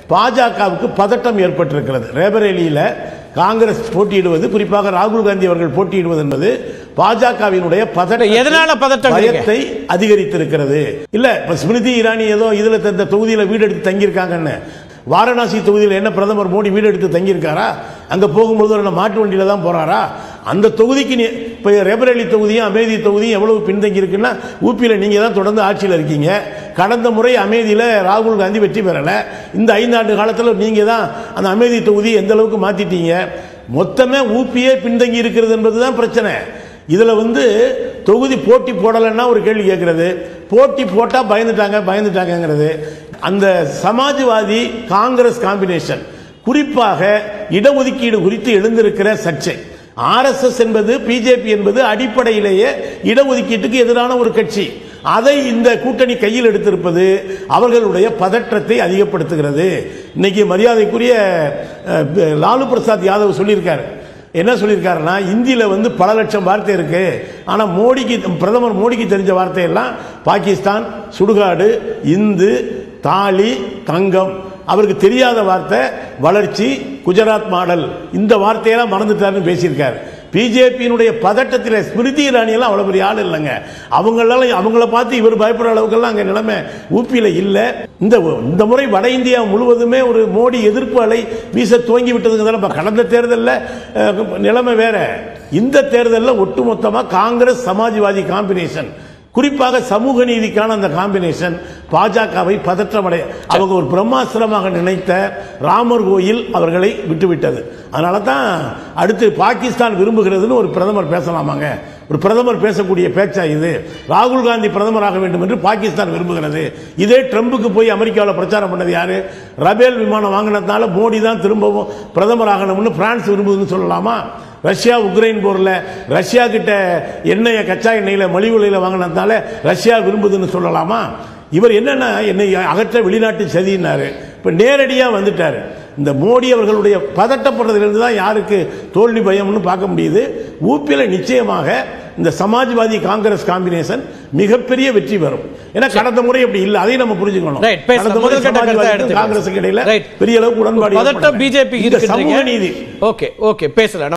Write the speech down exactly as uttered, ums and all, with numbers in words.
பாஜகவுக்கு பதட்டம் ஏற்பட்டிருக்கிறது. ரேபரேலியில் காங்கிரஸ் போட்டியிடுவது, குறிப்பாக ராகுல் காந்தி அவர்கள் போட்டியிடுவது என்பது பாஜகவினுடைய பதட்டத்தை அதிகரித்திருக்கிறது. இல்ல இப்ப ஸ்மிருதி இரானி ஏதோ இதுல தந்த தொகுதியில வீடு எடுத்து தங்கியிருக்காங்கன்னு, வாரணாசி தொகுதியில் என்ன பிரதமர் மோடி வீடு எடுத்து தங்கியிருக்காரா? அங்க போகும்போது மாட்டு வண்டியில தான் போறாரா? அந்த தொகுதிக்கு இப்போ ரேபரேலி தொகுதியும் அமேதி தொகுதியும் எவ்வளவு பின்தங்கி இருக்குன்னா, ஊபியில் நீங்கள் தான் தொடர்ந்து ஆட்சியில் இருக்கீங்க. கடந்த முறை அமேதியில் ராகுல் காந்தி வெற்றி பெறலை. இந்த ஐந்தாண்டு காலத்தில் நீங்கள் தான் அந்த அமேதி தொகுதி எந்த அளவுக்கு மாற்றிட்டீங்க. மொத்தமே ஊபியே பின்தங்கி இருக்கிறது என்பது தான் பிரச்சனை. இதில் வந்து தொகுதி போட்டி போடலைன்னா ஒரு கேள்வி கேட்கறது, போட்டி போட்டால் பயந்துட்டாங்க பயந்துட்டாங்கிறது. அந்த சமாஜ்வாதி காங்கிரஸ் காம்பினேஷன், குறிப்பாக இடஒதுக்கீடு குறித்து எழுந்திருக்கிற சர்ச்சை, ஆர்எஸ்எஸ் என்பது பிஜேபி என்பது அடிப்படையிலேயே இடஒதுக்கீட்டுக்கு எதிரான ஒரு கட்சி. அதை இந்த கூட்டணி கையில் எடுத்திருப்பது அவர்களுடைய பதற்றத்தை அதிகப்படுத்துகிறது. இன்னைக்கு மரியாதைக்குரிய லாலு பிரசாத் யாதவ் சொல்லியிருக்காரு. என்ன சொல்லியிருக்காருன்னா, இந்தியில வந்து பல லட்சம் வார்த்தை இருக்கு, ஆனா மோடிக்கு, பிரதமர் மோடிக்கு தெரிஞ்ச வார்த்தையெல்லாம் பாகிஸ்தான், சுடுகாடு, இந்து, தாலி, தங்கம். அவருக்கு தெரியாத வார்த்தை வளர்ச்சி, குஜராத் மாடல். இந்த வார்த்தையெல்லாம் மறந்துட்டாருன்னு பேசியிருக்காரு. பிஜேபியினுடைய பதட்டத்தில் ஸ்மிருதி இரானியெல்லாம் அவ்வளவு பெரிய ஆள் இல்லைங்க. அவங்களால அவங்கள பார்த்து இவர் பயப்படுற அளவுக்கெல்லாம் அங்கே நிலைமை ஊபியில் இல்லை. இந்த இந்த முறை வட இந்தியா முழுவதுமே ஒரு மோடி எதிர்ப்பு அலை வீச துவங்கி விட்டதுங்க. கடந்த தேர்தலில் நிலைமை வேற. இந்த தேர்தலில் ஒட்டுமொத்தமாக காங்கிரஸ் சமாஜ்வாதி காம்பினேஷன், குறிப்பாக சமூக நீதிக்கான அந்த காம்பினேஷன் பாஜகவை பதற்றமடைய, அவங்க ஒரு பிரம்மாஸ்திரமாக நினைத்த ராமர் கோயில் அவர்களை விட்டுவிட்டது. அதனால தான் அடுத்து பாகிஸ்தான் விரும்புகிறதுன்னு ஒரு பிரதமர் பேசலாமாங்க? ஒரு பிரதமர் பேசக்கூடிய பேச்சா இது? ராகுல் காந்தி பிரதமராக வேண்டும் என்று பாகிஸ்தான் விரும்புகிறது. இதே ட்ரம்புக்கு போய் அமெரிக்காவில் பிரச்சாரம் பண்ணது யாரு? ரபேல் விமானம் வாங்கினதுனால மோடி தான் திரும்பவும் பிரதமர் ஆகணும்னு பிரான்ஸ் விரும்புதுன்னு சொல்லலாமா? ரஷ்யா உக்ரைன் போரில் ரஷ்யா கிட்ட எண்ணெயை, கச்சா எண்ணெயில் மலிவு விலையில் வாங்கினதுனால ரஷ்யா விரும்புதுன்னு சொல்லலாமா? இவர் என்னன்னா, என்னை அகற்ற வெளிநாட்டு சதினாரு. இப்போ நேரடியாக வந்துட்டார். இந்த மோடி அவர்களுடைய பதட்டப்படுறதுலேருந்து தான் யாருக்கு தோல்வி பயம்னு பார்க்க முடியுது. ஊபியில் நிச்சயமாக இந்த சமாஜ்வாதி காங்கிரஸ் காம்பினேஷன் மிகப்பெரிய வெற்றி பெறும். ஏன்னா கடந்த முறை அப்படி இல்லை, அதையும் நம்ம புரிஞ்சுக்கணும். காங்கிரஸ் இடையில பெரிய அளவுக்கு உடன்பாடு, பிஜேபி சமூக நீதி. ஓகே ஓகே பேசலாம்.